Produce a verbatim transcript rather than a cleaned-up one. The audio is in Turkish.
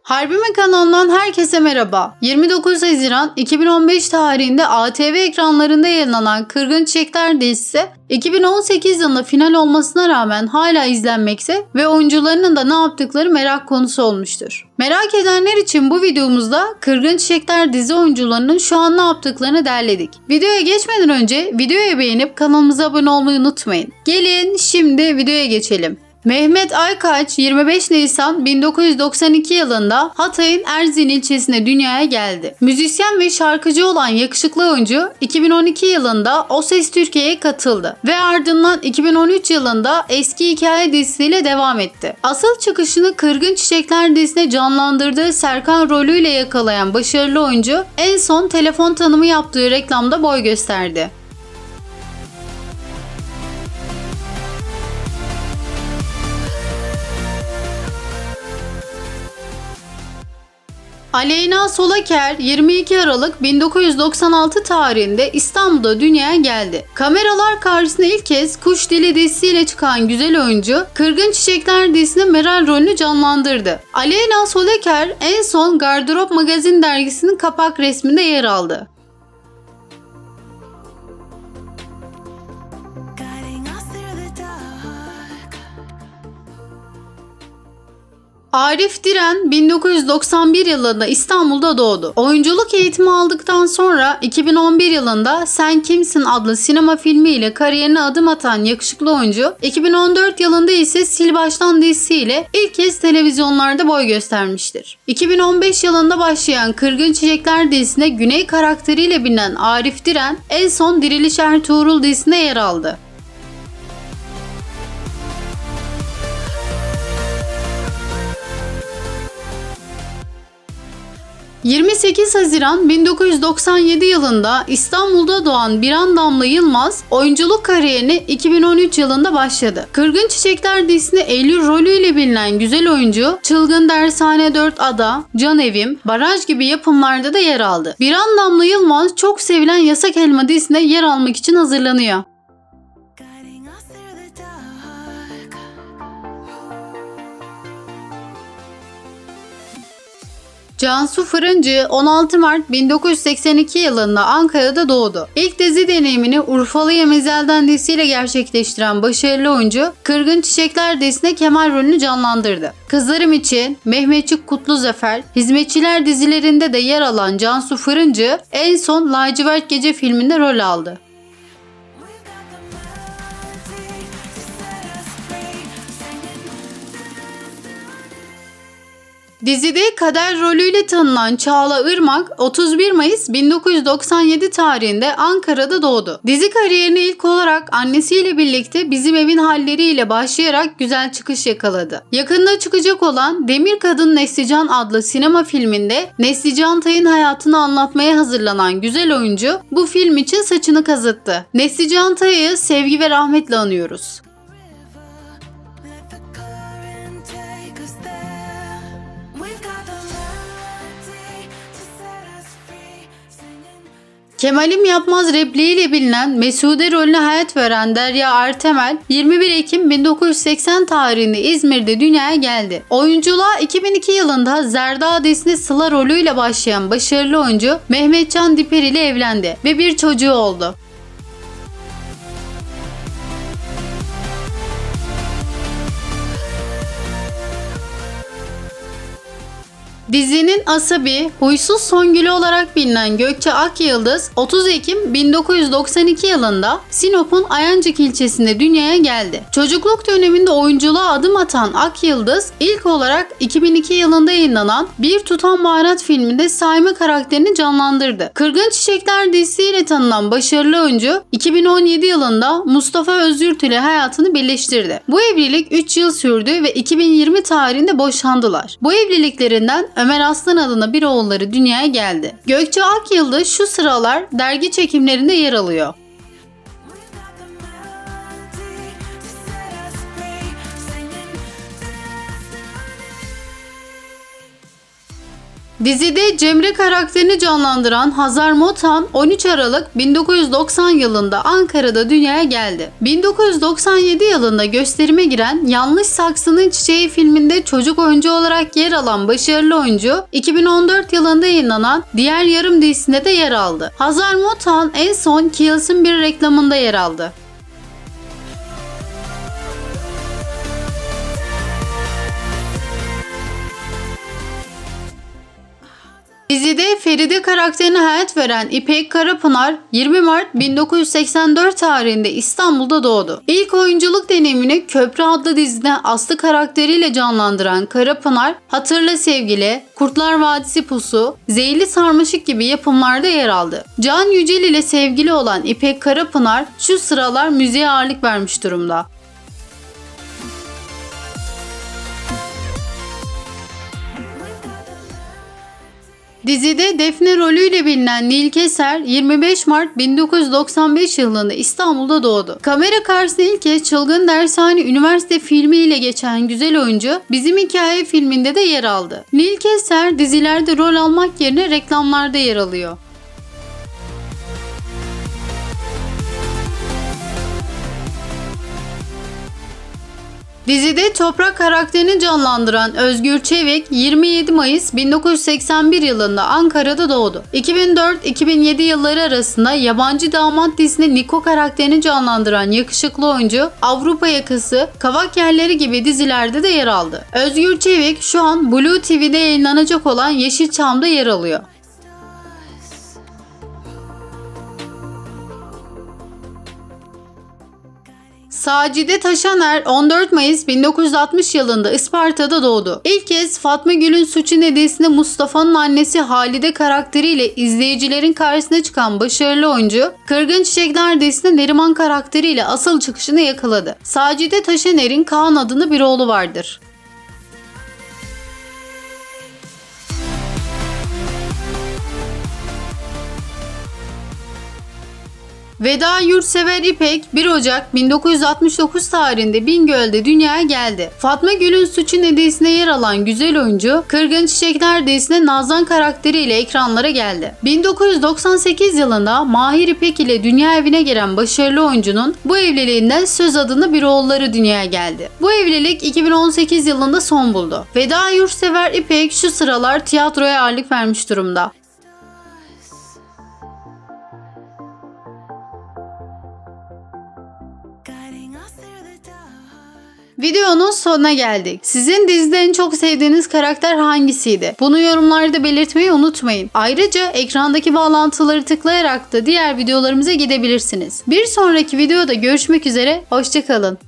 Harbime kanalından herkese merhaba. yirmi dokuz Haziran iki bin on beş tarihinde A T V ekranlarında yayınlanan Kırgın Çiçekler dizisi iki bin on sekiz yılında final olmasına rağmen hala izlenmekte ve oyuncularının da ne yaptıkları merak konusu olmuştur. Merak edenler için bu videomuzda Kırgın Çiçekler dizi oyuncularının şu an ne yaptıklarını derledik. Videoya geçmeden önce videoyu beğenip kanalımıza abone olmayı unutmayın. Gelin şimdi videoya geçelim. Mehmet Aykaç yirmi beş Nisan bin dokuz yüz doksan iki yılında Hatay'ın Erzin ilçesinde dünyaya geldi. Müzisyen ve şarkıcı olan yakışıklı oyuncu iki bin on iki yılında O Ses Türkiye'ye katıldı ve ardından iki bin on üç yılında Eski Hikaye dizisiyle devam etti. Asıl çıkışını Kırgın Çiçekler dizisine canlandırdığı Serkan rolüyle yakalayan başarılı oyuncu en son telefon tanımı yaptığı reklamda boy gösterdi. Aleyna Solaker yirmi iki Aralık bin dokuz yüz doksan altı tarihinde İstanbul'da dünyaya geldi. Kameralar karşısına ilk kez Kuş Dili dizisiyle çıkan güzel oyuncu Kırgın Çiçekler dizisinde Meral rolünü canlandırdı. Aleyna Solaker en son Gardırop Magazin dergisinin kapak resminde yer aldı. Arif Diren bin dokuz yüz doksan bir yılında İstanbul'da doğdu. Oyunculuk eğitimi aldıktan sonra iki bin on bir yılında Sen Kimsin adlı sinema filmiyle kariyerine adım atan yakışıklı oyuncu, iki bin on dört yılında ise Sil Baştan dizisiyle ilk kez televizyonlarda boy göstermiştir. iki bin on beş yılında başlayan Kırgın Çiçekler dizisinde Güney karakteriyle bilinen Arif Diren en son Diriliş Ertuğrul dizisinde yer aldı. yirmi sekiz Haziran bin dokuz yüz doksan yedi yılında İstanbul'da doğan Biran Damla Yılmaz oyunculuk kariyerini iki bin on üç yılında başladı. Kırgın Çiçekler dizisinde Eylül rolüyle bilinen güzel oyuncu Çılgın Dershane dört Ada, Can Evim, Baraj gibi yapımlarda da yer aldı. Biran Damla Yılmaz çok sevilen Yasak Elma dizisinde yer almak için hazırlanıyor. Cansu Fırıncı on altı Mart bin dokuz yüz seksen iki yılında Ankara'da doğdu. İlk dizi deneyimini Urfalı'ya Mezel'den dizisiyle gerçekleştiren başarılı oyuncu Kırgın Çiçekler dizisinde Kemal rolünü canlandırdı. Kızlarım için, Mehmetçik Kutluzafer, Hizmetçiler dizilerinde de yer alan Cansu Fırıncı en son Lacivert Gece filminde rol aldı. Dizide Kader rolüyle tanınan Çağla Irmak otuz bir Mayıs bin dokuz yüz doksan yedi tarihinde Ankara'da doğdu. Dizi kariyerine ilk olarak annesiyle birlikte Bizim Evin Halleri ile başlayarak güzel çıkış yakaladı. Yakında çıkacak olan Demir Kadın Neslican adlı sinema filminde Neslican Tay'ın hayatını anlatmaya hazırlanan güzel oyuncu bu film için saçını kazıttı. Neslican Tay'ı sevgi ve rahmetle anıyoruz. Kemal'im Yapmaz repliğiyle bilinen Mesude rolüne hayat veren Derya Artemel yirmi bir Ekim bin dokuz yüz seksen tarihinde İzmir'de dünyaya geldi. Oyunculuğa iki bin iki yılında Zerda dizisinde Sıla rolüyle başlayan başarılı oyuncu Mehmetcan Diper ile evlendi ve bir çocuğu oldu. Dizinin asabi, huysuz Songül'ü olarak bilinen Gökçe Akyıldız otuz Ekim bin dokuz yüz doksan iki yılında Sinop'un Ayancık ilçesinde dünyaya geldi. Çocukluk döneminde oyunculuğa adım atan Akyıldız ilk olarak iki bin iki yılında yayınlanan Bir Tutam Baharat filminde Saime karakterini canlandırdı. Kırgın Çiçekler dizisiyle tanınan başarılı oyuncu iki bin on yedi yılında Mustafa Özgürt ile hayatını birleştirdi. Bu evlilik üç yıl sürdü ve iki bin yirmi tarihinde boşandılar. Bu evliliklerinden Ömer Aslan adına bir oğulları dünyaya geldi. Gökçe Akyıldız şu sıralar dergi çekimlerinde yer alıyor. Dizide Cemre karakterini canlandıran Hazar Motan on üç Aralık bin dokuz yüz doksan yılında Ankara'da dünyaya geldi. bin dokuz yüz doksan yedi yılında gösterime giren Yanlış Saksının Çiçeği filminde çocuk oyuncu olarak yer alan başarılı oyuncu, iki bin on dört yılında yayınlanan Diğer Yarım dizisinde de yer aldı. Hazar Motan en son Kiehl's'in bir reklamında yer aldı. Dizide Feride karakterine hayat veren İpek Karapınar yirmi Mart bin dokuz yüz seksen dört tarihinde İstanbul'da doğdu. İlk oyunculuk deneyimini Köprü adlı dizide Aslı karakteriyle canlandıran Karapınar, Hatırla Sevgili, Kurtlar Vadisi Pusu, Zeyli Sarmaşık gibi yapımlarda yer aldı. Can Yücel ile sevgili olan İpek Karapınar şu sıralar müziğe ağırlık vermiş durumda. Dizide Defne rolüyle bilinen Nil Keser yirmi beş Mart bin dokuz yüz doksan beş yılında İstanbul'da doğdu. Kamera karşısında ilk kez Çılgın Dershane Üniversite filmiyle geçen güzel oyuncu Bizim Hikaye filminde de yer aldı. Nil Keser dizilerde rol almak yerine reklamlarda yer alıyor. Dizide Toprak karakterini canlandıran Özgür Çevik yirmi yedi Mayıs bin dokuz yüz seksen bir yılında Ankara'da doğdu. iki bin dört iki bin yedi yılları arasında Yabancı Damat dizisinde Niko karakterini canlandıran yakışıklı oyuncu Avrupa Yakası, Kavak Yerleri gibi dizilerde de yer aldı. Özgür Çevik şu an Blue T V'de yayınlanacak olan Yeşilçam'da yer alıyor. Sacide Taşaner on dört Mayıs bin dokuz yüz altmış yılında Isparta'da doğdu. İlk kez Fatma Gül'ün Suçu Nedeni'sinde Mustafa'nın annesi Halide karakteriyle izleyicilerin karşısına çıkan başarılı oyuncu, Kırgın Çiçekler dizisinde Neriman karakteriyle asıl çıkışını yakaladı. Sacide Taşaner'in Kaan adında bir oğlu vardır. Veda Yurtsever İpek bir Ocak bin dokuz yüz altmış dokuz tarihinde Bingöl'de dünyaya geldi. Fatma Gül'ün Suçu Nedeni'sinde yer alan güzel oyuncu, Kırgın Çiçekler dizisinde Nazan karakteriyle ekranlara geldi. bin dokuz yüz doksan sekiz yılında Mahir İpek ile dünya evine giren başarılı oyuncunun bu evliliğinden Söz adında bir oğulları dünyaya geldi. Bu evlilik iki bin on sekiz yılında son buldu. Veda Yurtsever İpek şu sıralar tiyatroya ağırlık vermiş durumda. Videonun sonuna geldik. Sizin dizide en çok sevdiğiniz karakter hangisiydi? Bunu yorumlarda belirtmeyi unutmayın. Ayrıca ekrandaki bağlantıları tıklayarak da diğer videolarımıza gidebilirsiniz. Bir sonraki videoda görüşmek üzere, hoşça kalın.